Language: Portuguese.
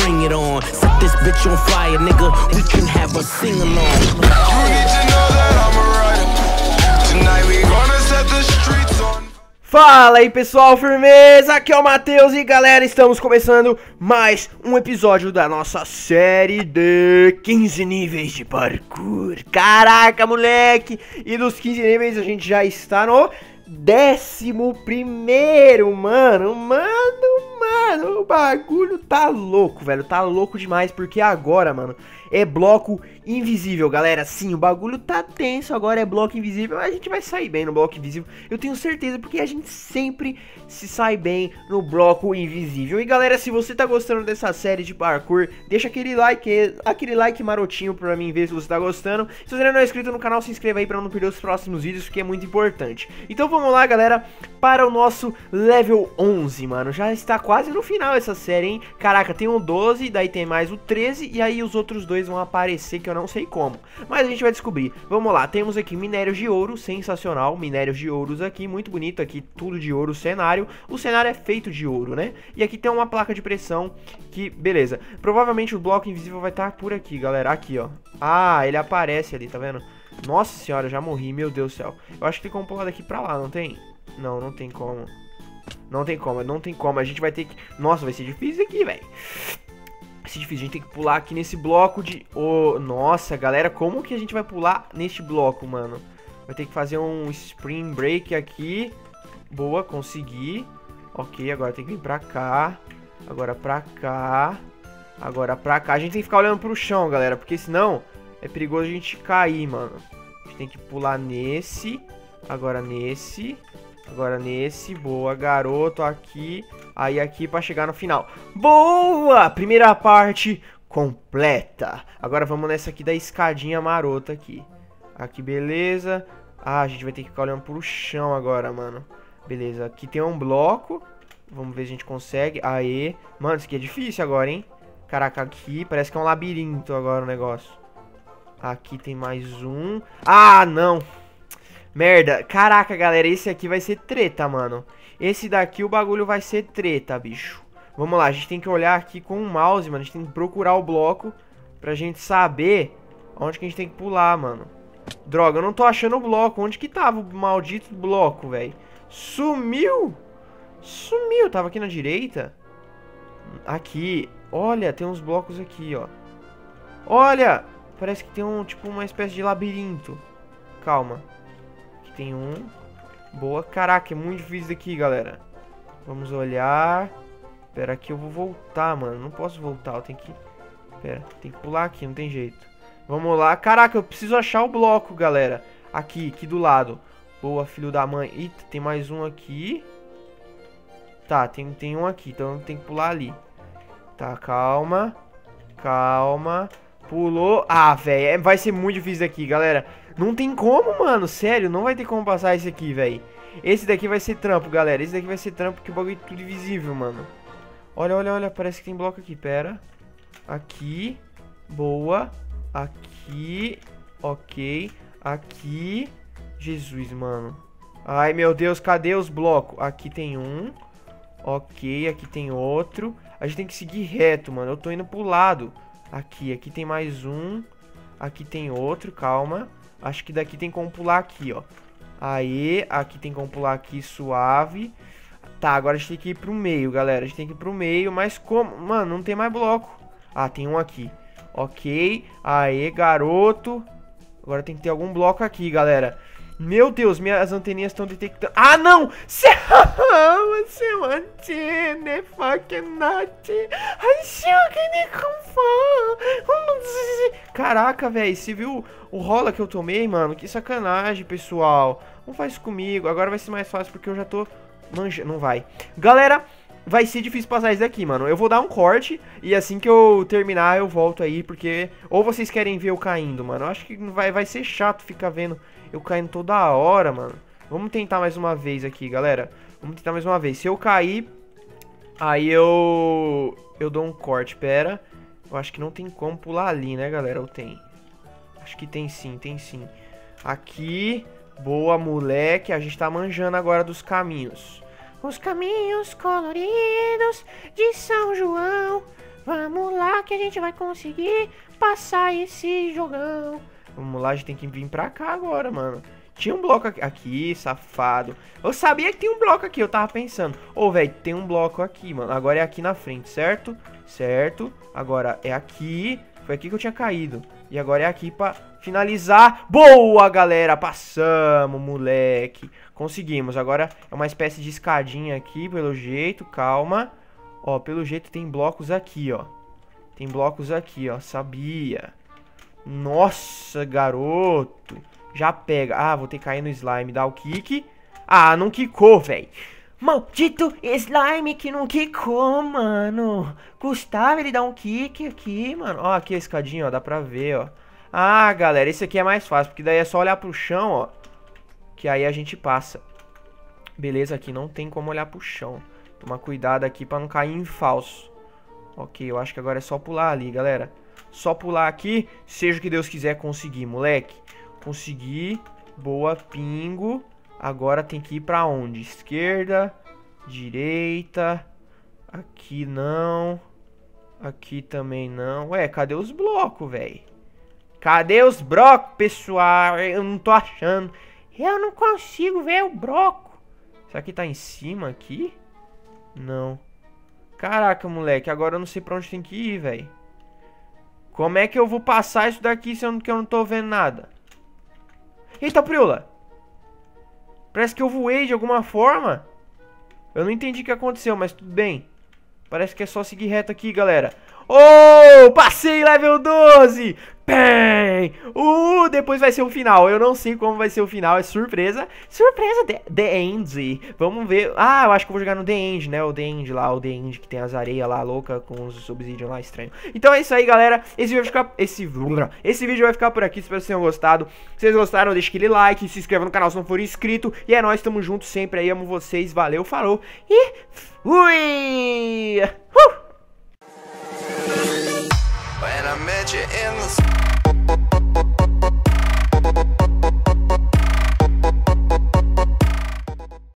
bring it on. Set this bitch on fire, nigga. We can have a sing along. You need to know that I'm a rider. Tonight we gonna set the streets on. Fala aí pessoal, firmeza? Aqui é o Matheus e galera, estamos começando mais um episódio da nossa série de 15 níveis de parkour. Caraca, moleque! E dos 15 níveis a gente já está no 11º, mano, o bagulho tá louco, velho, tá louco demais, porque agora, mano, é bloco invisível, galera. Sim, o bagulho tá tenso, agora é bloco invisível, mas a gente vai sair bem no bloco invisível, eu tenho certeza, porque a gente sempre se sai bem no bloco invisível. E galera, se você tá gostando dessa série de parkour, deixa aquele like marotinho pra mim ver se você tá gostando. Se você ainda não é inscrito no canal, se inscreva aí pra não perder os próximos vídeos, porque é muito importante. Então vamos lá, galera, para o nosso level 11, mano. Já está quase no final essa série, hein? Caraca, tem o 12, daí tem mais o 13, e aí os outros dois vão aparecer, que eu não sei como, mas a gente vai descobrir. Vamos lá, temos aqui minérios de ouro, sensacional, minérios de ouros aqui, muito bonito aqui, tudo de ouro o cenário é feito de ouro, né? E aqui tem uma placa de pressão que, beleza, provavelmente o bloco invisível vai estar por aqui, galera, aqui, ó. Ah, ele aparece ali, tá vendo? Nossa senhora, eu já morri, meu Deus do céu. Eu acho que tem como pular daqui pra lá, não tem? Não, não tem como. Não tem como, a gente vai ter que... Nossa, vai ser difícil aqui, velho. Vai ser difícil, a gente tem que pular aqui nesse bloco de... Oh, nossa, galera, como que a gente vai pular neste bloco, mano? Vai ter que fazer um spring break aqui. Boa, consegui. Ok, agora tem que vir pra cá. Agora pra cá. Agora pra cá. A gente tem que ficar olhando pro chão, galera, porque senão é perigoso a gente cair, mano. A gente tem que pular nesse. Agora nesse. Agora nesse. Boa, garoto, aqui. Aí aqui pra chegar no final. Boa! Primeira parte completa. Agora vamos nessa aqui da escadinha marota aqui. Aqui, beleza. Ah, a gente vai ter que ficar olhando pro chão agora, mano. Beleza, aqui tem um bloco. Vamos ver se a gente consegue. Aê. Mano, isso aqui é difícil agora, hein? Caraca, aqui parece que é um labirinto agora o negócio. Aqui tem mais um. Ah, não. Merda. Caraca, galera, esse aqui vai ser treta, mano. Esse daqui o bagulho vai ser treta, bicho. Vamos lá, a gente tem que olhar aqui com o mouse, mano. A gente tem que procurar o bloco pra gente saber onde que a gente tem que pular, mano. Droga, eu não tô achando o bloco. Onde que tava o maldito bloco, velho? Sumiu! Sumiu, tava aqui na direita. Aqui, olha, tem uns blocos aqui, ó. Olha, parece que tem um, tipo, uma espécie de labirinto. Calma. Aqui tem um. Boa, caraca, é muito difícil daqui, galera. Vamos olhar. Pera, aqui eu vou voltar, mano. Não posso voltar, eu tenho que... Pera, tem que pular aqui, não tem jeito. Vamos lá, caraca, eu preciso achar o bloco, galera. Aqui do lado. Boa, filho da mãe. Eita, tem mais um aqui. Tá, tem um aqui, então tem que pular ali. Tá, calma. Calma. Pulou. Ah, velho, vai ser muito difícil daqui, galera. Não tem como, mano, sério, não vai ter como passar esse aqui, velho. Esse daqui vai ser trampo, galera. Esse daqui vai ser trampo, porque o bagulho é tudo invisível, mano. Olha, olha, olha, parece que tem bloco aqui, pera. Aqui. Boa. Aqui. Ok. Aqui. Jesus, mano. Ai, meu Deus, cadê os blocos? Aqui tem um. Ok, aqui tem outro. A gente tem que seguir reto, mano. Eu tô indo pro lado. Aqui tem mais um. Aqui tem outro, calma. Acho que daqui tem como pular aqui, ó. Aê, aqui tem como pular aqui, suave. Tá, agora a gente tem que ir pro meio, galera. A gente tem que ir pro meio, mas como? Mano, não tem mais bloco. Ah, tem um aqui. Ok, aê, garoto. Agora tem que ter algum bloco aqui, galera. Meu Deus, minhas anteninhas estão detectando. Ah, não! Seu antena, fucking not. Caraca, velho, você viu o rola que eu tomei, mano? Que sacanagem, pessoal. Não faz isso comigo. Agora vai ser mais fácil porque eu já tô manjando. Não vai. Galera, vai ser difícil passar isso daqui, mano. Eu vou dar um corte e assim que eu terminar eu volto aí, porque... Ou vocês querem ver eu caindo, mano. Eu acho que vai ser chato ficar vendo eu caindo toda hora, mano. Vamos tentar mais uma vez aqui, galera. Vamos tentar mais uma vez. Se eu cair, aí eu dou um corte, pera. Eu acho que não tem como pular ali, né, galera? Ou tem? Acho que tem sim, tem sim. Aqui, boa, moleque. A gente tá manjando agora dos caminhos. Os caminhos coloridos de São João Vamos lá que a gente vai conseguir passar esse jogão. Vamos lá, a gente tem que vir pra cá agora, mano. Tinha um bloco aqui, safado. Eu sabia que tinha um bloco aqui, eu tava pensando. Ô, velho, tem um bloco aqui, mano. Agora é aqui na frente, certo? Certo. Agora é aqui. Foi aqui que eu tinha caído. E agora é aqui pra finalizar. Boa, galera. Passamos, moleque. Conseguimos. Agora é uma espécie de escadinha aqui, pelo jeito. Calma. Ó, pelo jeito tem blocos aqui, ó. Tem blocos aqui, ó. Sabia. Nossa, garoto. Já pega. Ah, vou ter que cair no slime. Dá o kick. Ah, não quicou, velho. Maldito slime que não quicou, mano. Custava ele dar um kick aqui, mano. Ó, aqui a escadinha, ó. Dá pra ver, ó. Ah, galera, esse aqui é mais fácil. Porque daí é só olhar pro chão, ó. Que aí a gente passa. Beleza, aqui não tem como olhar pro chão. Tomar cuidado aqui pra não cair em falso. Ok, eu acho que agora é só pular ali, galera. Só pular aqui. Seja o que Deus quiser conseguir, moleque. Consegui. Boa, pingo. Agora tem que ir pra onde? Esquerda. Direita. Aqui não. Aqui também não. Ué, cadê os blocos, velho? Cadê os blocos, pessoal? Eu não tô achando. Eu não consigo ver o bloco. Será que tá em cima aqui? Não. Caraca, moleque. Agora eu não sei pra onde tem que ir, velho. Como é que eu vou passar isso daqui se eu não tô vendo nada? Eita, Priula. Parece que eu voei de alguma forma. Eu não entendi o que aconteceu, mas tudo bem. Parece que é só seguir reto aqui, galera. Oh, passei level 12. Bem. Depois vai ser o final. Eu não sei como vai ser o final. É surpresa. Surpresa, The End. Vamos ver. Ah, eu acho que eu vou jogar no The End, né? O The End lá, o The End que tem as areias lá louca com os obsidian lá estranho. Então é isso aí, galera. Esse vídeo vai ficar por aqui. Espero que vocês tenham gostado. Se vocês gostaram, deixa aquele like, se inscreva no canal se não for inscrito. E é nóis, tamo junto sempre aí. Amo vocês. Valeu, falou. E fui! When I met you in the